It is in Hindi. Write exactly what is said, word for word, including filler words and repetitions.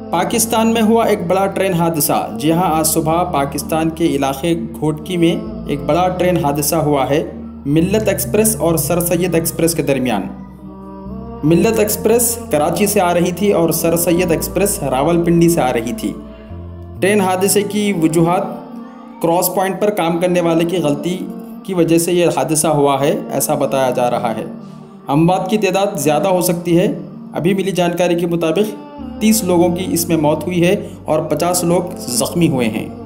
पाकिस्तान में हुआ एक बड़ा ट्रेन हादसा। जी हां, आज सुबह पाकिस्तान के इलाके घोटकी में एक बड़ा ट्रेन हादसा हुआ है मिल्लत एक्सप्रेस और सर सैयद एक्सप्रेस के दरमियान। मिल्लत एक्सप्रेस कराची से आ रही थी और सर सैयद एक्सप्रेस रावलपिंडी से आ रही थी। ट्रेन हादसे की वजूहात क्रॉस पॉइंट पर काम करने वाले की गलती की वजह से ये हादसा हुआ है, ऐसा बताया जा रहा है। अमवात की तादाद ज़्यादा हो सकती है। अभी मिली जानकारी के मुताबिक तीस लोगों की इसमें मौत हुई है और पचास लोग ज़ख्मी हुए हैं।